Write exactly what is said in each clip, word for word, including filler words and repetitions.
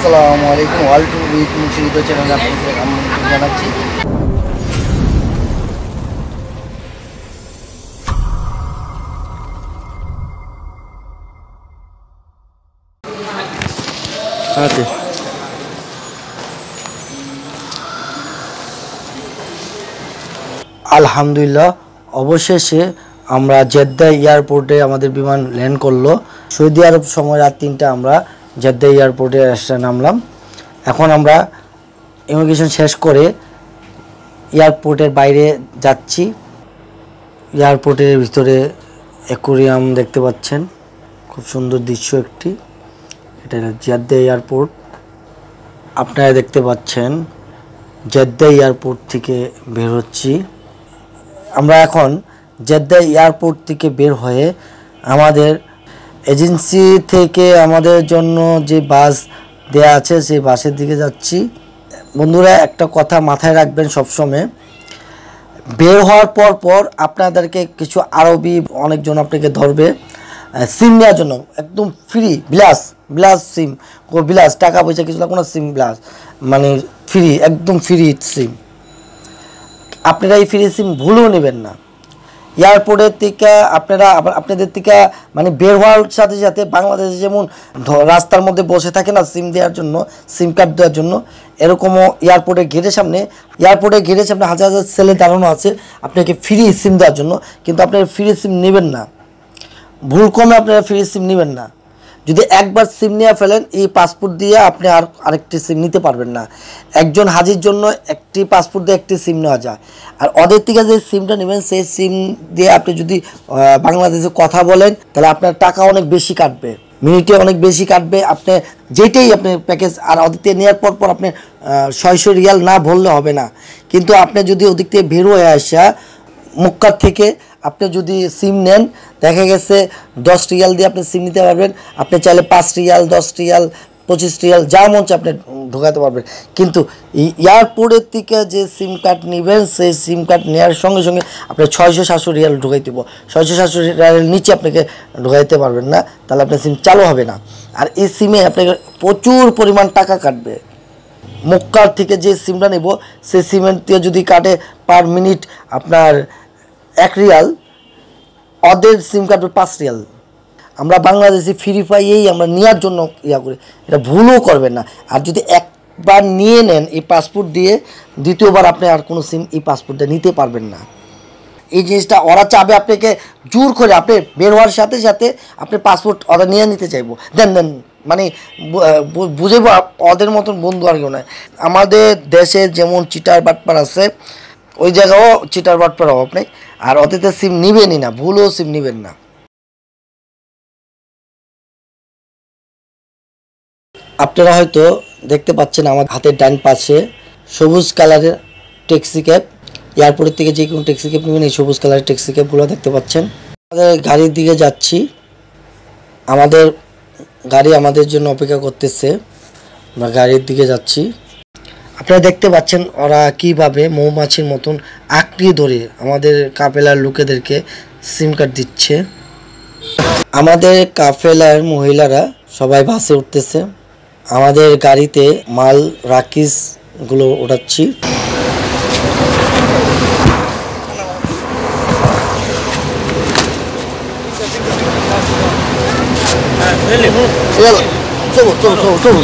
আসসালামু আলাইকুম world to with মুশরিদ চ্যানেলে আপনাদের আমন্ত্রণ জানাচ্ছি। আচ্ছা আলহামদুলিল্লাহ, অবশেষে আমরা জেদ্দা এয়ারপোর্টে আমাদের বিমান ল্যান্ড করলো। সৌদি আরব সময় রাত তিনটা আমরা জেদ্দা এয়ারপোর্টে এসে নামলাম। এখন আমরা ইমিগ্রেশন শেষ করে এয়ারপোর্টের বাইরে যাচ্ছি। এয়ারপোর্টের ভিতরে অ্যাকোয়ারিয়াম দেখতে পাচ্ছেন, খুব সুন্দর দৃশ্য একটি। এটা জেদ্দা এয়ারপোর্ট আপনারা দেখতে পাচ্ছেন। জেদ্দা এয়ারপোর্ট থেকে বের হচ্ছি আমরা। এখন জেদ্দা এয়ারপোর্ট থেকে বের হয়ে আমাদের এজেন্সি থেকে আমাদের জন্য যে বাস দেয়া আছে সেই বাসের দিকে যাচ্ছি। বন্ধুরা, একটা কথা মাথায় রাখবেন সবসময়, বের হওয়ার পর পর আপনাদেরকে কিছু আরবি অনেকজন আপনাকে ধরবে সিম নেওয়ার জন্য। একদম ফ্রি বিলাস বিলাস সিম, বিলাস টাকা পয়সা কিছু লাগবে না, সিম বিলাস মানে ফ্রি, একদম ফ্রি সিম। আপনারা এই ফ্রি সিম ভুলেও নেবেন না। এয়ারপোর্টের থেকে আপনারা আপনাদের থেকে মানে বের হওয়ার সাথে সাথে বাংলাদেশে যেমন রাস্তার মধ্যে বসে থাকে না সিম দেওয়ার জন্য, সিম কার্ড দেওয়ার জন্য, এরকমও এয়ারপোর্টের গেটের সামনে এয়ারপোর্টের গেটের সামনে হাজার হাজার ছেলে দাঁড়ানো আছে আপনাকে ফ্রি সিম দেওয়ার জন্য। কিন্তু আপনারা ফ্রি সিম নেবেন না, ভুল কমে আপনারা ফ্রি সিম নেবেন না। যদি একবার সিম নিয়ে ফেলেন, এই পাসপোর্ট দিয়ে আপনি আর আরেকটি সিম নিতে পারবেন না। একজন হাজির জন্য একটি পাসপোর্ট দিয়ে একটি সিম নেওয়া যায়। আর ওদের থেকে যে সিমটা নেবেন সেই সিম দিয়ে আপনি যদি বাংলাদেশে কথা বলেন তাহলে আপনার টাকা অনেক বেশি কাটবে, মিনিটে অনেক বেশি কাটবে। আপনি যেটাই আপনি প্যাকেজ আর ওদের থেকে নেওয়ার পর পর আপনি ছয়শো রিয়াল না ভরলে হবে না। কিন্তু আপনি যদি ওদিক থেকে বের হয়ে আসা মক্কার থেকে আপনি যদি সিম নেন, দেখা গেছে দশ রিয়াল দিয়ে আপনি সিম নিতে পারবেন। আপনি চাইলে পাঁচ রিয়াল, দশ রিয়াল, পঁচিশ রিয়াল যা মন চায় আপনি ঢোকাতে পারবেন। কিন্তু এয়ারপোর্টের থেকে যে সিম কার্ড নেবেন সেই সিম কার্ড নেওয়ার সঙ্গে সঙ্গে আপনি ছয়শো সাতশো রিয়াল ঢোকাই দেবো। ছয়শো সাতশো রিয়ালের নিচে আপনাকে ঢোকাইতে পারবেন না, তাহলে আপনার সিম চালু হবে না। আর এই সিমে আপনাকে প্রচুর পরিমাণ টাকা কাটবে। মক্কার থেকে যে সিমটা নেব সেই সিমের দিয়ে যদি কাটে পার মিনিট আপনার এক রিয়াল, ওদের সিম কাটবে পাঁচ রিয়াল। আমরা বাংলাদেশি ফ্রি পাইয়েই আমরা নেওয়ার জন্য ইয়া করি, এটা ভুলও করবেন না। আর যদি একবার নিয়ে নেন এই পাসপোর্ট দিয়ে, দ্বিতীয়বার আপনি আর কোনো সিম এই পাসপোর্টটা নিতে পারবেন না। এই জিনিসটা ওরা চাবে আপনাকে জোর করে, আপনি বের হওয়ার সাথে সাথে আপনি পাসপোর্ট ওরা নিয়ে নিতে চাইবো, দেন দেন মানে বুঝে ওদের মতন বন্ধু আর কেউ নয়। আমাদের দেশে যেমন চিটার বাটপার আছে, ওই জায়গাও চিটার বাটপার অভাব নেই। আর ওদের সিম নিবেনই না, ভুলও সিম নিবেন না। আপনারা হয়তো দেখতে পাচ্ছেন আমার হাতের ডান পাশে সবুজ কালারের ট্যাক্সি ক্যাব। এয়ারপোর্টের থেকে যে কোনো ট্যাক্সি ক্যাব নেবেন, এই সবুজ কালারের ট্যাক্সি ক্যাবগুলো দেখতে পাচ্ছেন। আমাদের গাড়ির দিকে যাচ্ছি, আমাদের গাড়ি আমাদের জন্য অপেক্ষা করতেছে, আমরা গাড়ির দিকে যাচ্ছি। আপনারা দেখতে পাচ্ছেন ওরা কীভাবে মৌমাছির মতন আঁকড়িয়ে ধরে আমাদের কাফেলার লোকেদেরকে সিম কার্ড দিচ্ছে। আমাদের কাফেলার মহিলারা সবাই বাসে উঠতেছে, আমাদের গাড়িতে মাল রাকিসগুলো ওঠাচ্ছি। চলো চলো চলো চলো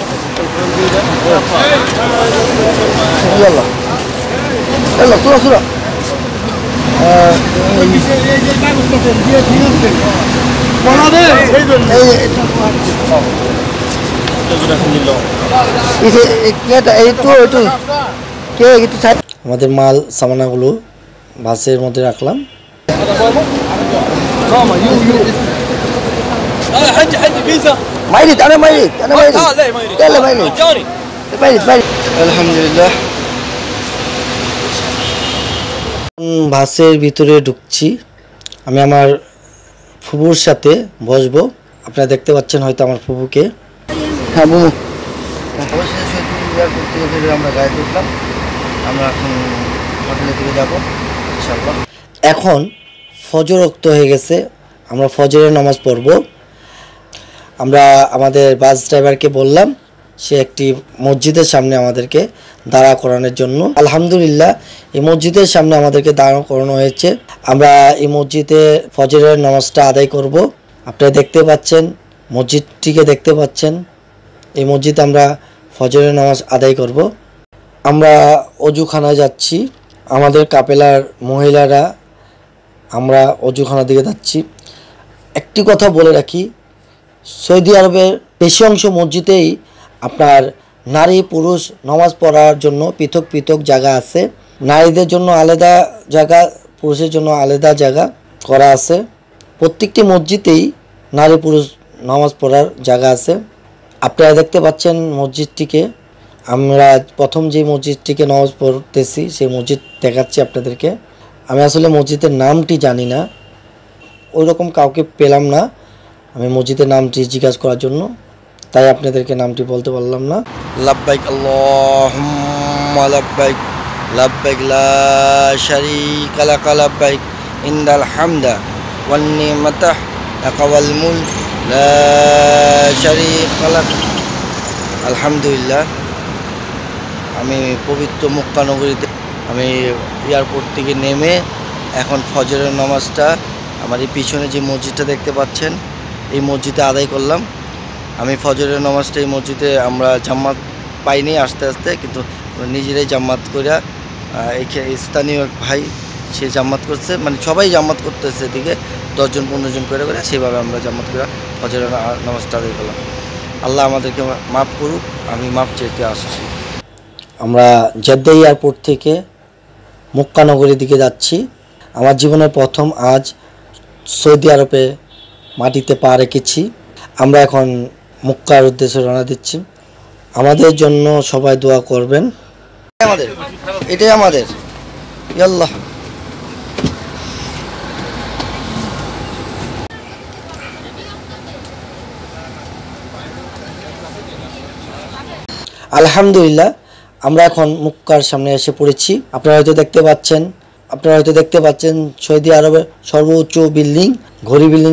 يلا يلا صورة صورة আমাদের মাল সামানাগুলো বাসের মধ্যে রাখলাম। মাইরিত আরে মাইরিত আরে মাইরিত তাহলে মাইরিত মাইরিত মাইরিত আলহামদুলিল্লাহ। বাসের ভিতরে ঢুকছি, আমি আমার ফুবুর সাথে বসবো। আপনারা দেখতে পাচ্ছেন হয়তো আমার ফুবুকে। হ্যাঁ বুবু, আমরা গাড়িতে উঠলাম, আমরা এখন হোটেলের দিকে যাবো ইনশাআল্লাহ। এখন ফজর ওয়াক্ত হয়ে গেছে, আমরা ফজরের নামাজ পড়ব। আমরা আমাদের বাস ড্রাইভারকে বললাম সে একটি মসজিদের সামনে আমাদেরকে দাঁড়া করানোর জন্য। আলহামদুলিল্লাহ এই মসজিদের সামনে আমাদেরকে দাঁড়া করানো হয়েছে। আমরা এই মসজিদে ফজরের নামাজটা আদায় করব। আপনারা দেখতে পাচ্ছেন, মসজিদটিকে দেখতে পাচ্ছেন। এই মসজিদে আমরা ফজরের নামাজ আদায় করব। আমরা অজুখানায় যাচ্ছি, আমাদের কাপেলার মহিলারা আমরা অজুখানার দিকে যাচ্ছি। একটি কথা বলে রাখি, সৌদি আরবের বেশি অংশ মসজিদেই আপনার নারী পুরুষ নামাজ পড়ার জন্য পৃথক পৃথক জায়গা আছে। নারীদের জন্য আলাদা জায়গা, পুরুষের জন্য আলাদা জায়গা করা আছে। প্রত্যেকটি মসজিদেই নারী পুরুষ নামাজ পড়ার জায়গা আছে। আপনারা দেখতে পাচ্ছেন মসজিদটিকে। আমরা প্রথম যে মসজিদটিকে নামাজ পড়তেছি সেই মসজিদ দেখাচ্ছি আপনাদেরকে। আমি আসলে মসজিদের নামটি জানি না, ওই রকম কাউকে পেলাম না আমি মসজিদের নামটি জিজ্ঞাসা করার জন্য, তাই আপনাদেরকে নামটি বলতে পারলাম না। লাব্বাইক আল্লাহুম্মা লাব্বাইক লাব্বাইক লা শারীকা লাক লাব্বাইক ইন্নাল হামদা ওয়ান নি'মাতা লাক ওয়াল মুলক লা শারীকা লাক। আলহামদুলিল্লাহ, আমি পবিত্র মক্কা নগরীতে আমি এয়ারপোর্ট থেকে নেমে এখন ফজরের নামাজটা আমার এই পিছনে যে মসজিদটা দেখতে পাচ্ছেন এই মসজিদে আদায় করলাম। আমি ফজরের নামাজটা এই মসজিদে আমরা জামাত পাইনি আস্তে আস্তে, কিন্তু নিজেরাই জামাত করে এই স্থানীয় ভাই সে জামাত করছে, মানে সবাই জামাত করতেছে এদিকে দশজন পনেরো জন করে করে সেভাবে আমরা জামাত করে ফজরের নামাজটা আদায় করলাম। আল্লাহ আমাদেরকে মাফ করুক, আমি মাফ চাইতে আসছি। আমরা জেদ্দা এয়ারপোর্ট থেকে মক্কা নগরীর দিকে যাচ্ছি। আমার জীবনের প্রথম আজ সৌদি আরবে মাটিতে পা রেখেছি। আমরা এখন মক্কার উদ্দেশ্যে রওনা দিচ্ছি। আমাদের জন্য সবাই দোয়া করবেন। আমাদের এটাই আমাদের আল্লাহ। আলহামদুলিল্লাহ, আমরা এখন মক্কার সামনে এসে পড়েছি। আপনারা হয়তো দেখতে পাচ্ছেন আপনারা হয়তো দেখতে পাচ্ছেন সৌদি আরবের সর্বোচ্চ বিল্ডিং, ঘড়ি বিল্ডিং।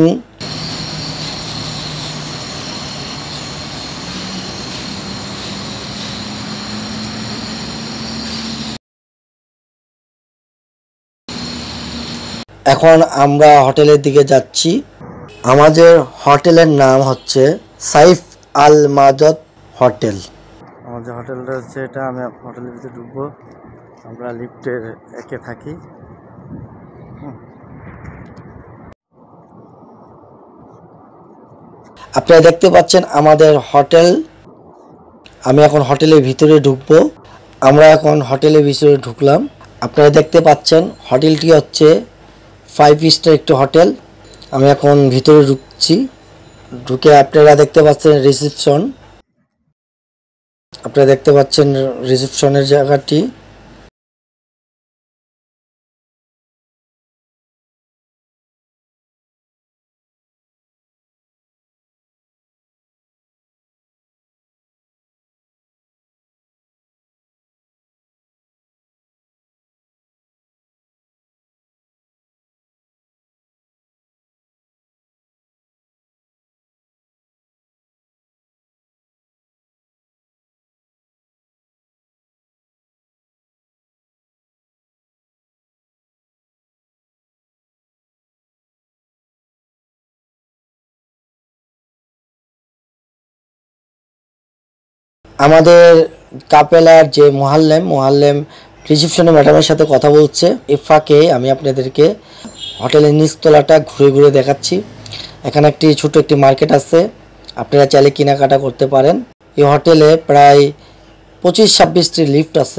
এখন আমরা হোটেলের দিকে যাচ্ছি। আমাদের হোটেলের নাম হচ্ছে সাইফ আল মাজদ হোটেল। আমাদের হোটেলটা হচ্ছে এটা। আমি হোটেলের ভিতরে ঢুকবো। আমরা লিফটের একে থাকি। আপনারা দেখতে পাচ্ছেন আমাদের হোটেল। আমি এখন হোটেলের ভিতরে ঢুকবো। আমরা এখন হোটেলের ভিতরে ঢুকলাম। আপনারা দেখতে পাচ্ছেন হোটেলটি হচ্ছে ফাইভ স্টার একটি হোটেল। আমি এখন ভিতরে ঢুকছি। ঢুকে আপনারা দেখতে পাচ্ছেন রিসেপশন। আপনারা দেখতে পাচ্ছেন রিসেপশনের জায়গাটি। আমাদের কাপেলার যে মোহাল্লেম মোহাল্লেম রিসেপশনে ম্যাডামের সাথে কথা বলছে। এ ফাঁকে আমি আপনাদেরকে হোটেলের নিচতলাটা ঘুরে ঘুরে দেখাচ্ছি। এখানে একটি ছোট একটি মার্কেট আছে, আপনারা চাইলে কেনাকাটা করতে পারেন। এই হোটেলে প্রায় পঁচিশ ছাব্বিশটি লিফট আছে।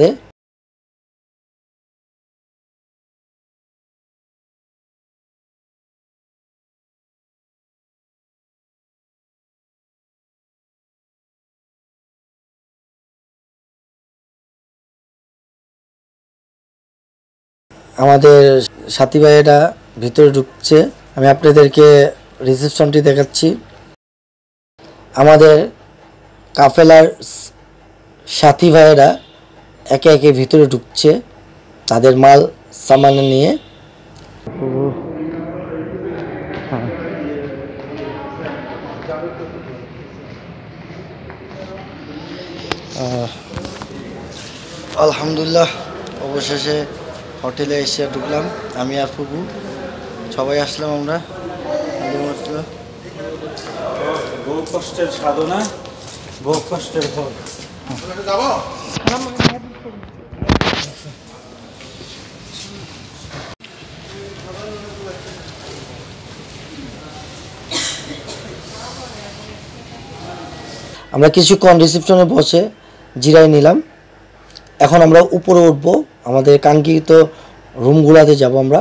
আমাদের সাথী ভাইয়েরা ভিতরে ঢুকছে। আমি আপনাদেরকে রিসেপশনটি দেখাচ্ছি। আমাদের কাফেলার সাথী ভাইয়েরা একে একে ভিতরে ঢুকছে তাদের মাল সামান নিয়ে। আলহামদুলিল্লাহ অবশেষে হোটেলে এসে ঢুকলাম, আমি আর ফুপু সবাই আসলাম। আমরা বহু কষ্টের সাধনা, বহু কষ্টের ফল। আমরা কিছুক্ষণ রিসেপশনে বসে জিরাই নিলাম। এখন আমরা উপরে উঠবো, আমাদের কাঙ্ক্ষিত রুমগুলোতে যাব আমরা।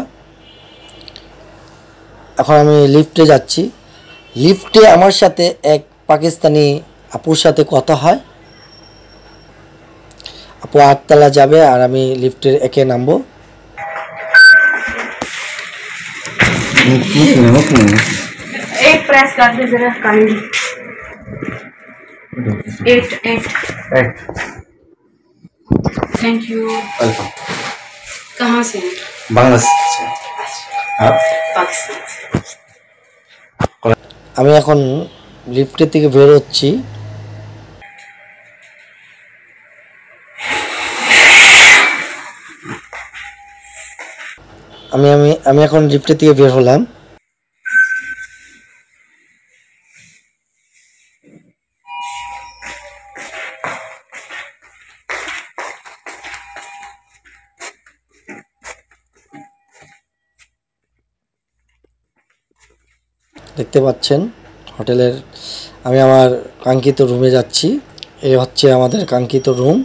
এখন আমি লিফটে যাচ্ছি। লিফটে আমার সাথে এক পাকিস্তানি আপুর সাথে কথা হয়। আপু আটতলা যাবে আর আমি লিফটের একে নামবো। एक प्रेस कर दे जरा kindly. Eight eight eight thank you. Welcome. कहाँ से हैं? बांग्लादेश से। आप? पाकिस्तान से। আমি এখন লিফটের থেকে বের হচ্ছি। আমি আমি আমি এখন লিফটের থেকে বের হলাম। দেখতে পাচ্ছেন হোটেলের, আমি আমার কাঙ্ক্ষিত রুমে যাচ্ছি। এই হচ্ছে আমাদের কাঙ্ক্ষিত রুম।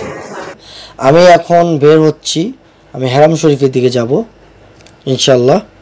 আমি এখন বের হচ্ছি, আমি হারাম শরীফের দিকে যাব ইনশাল্লাহ।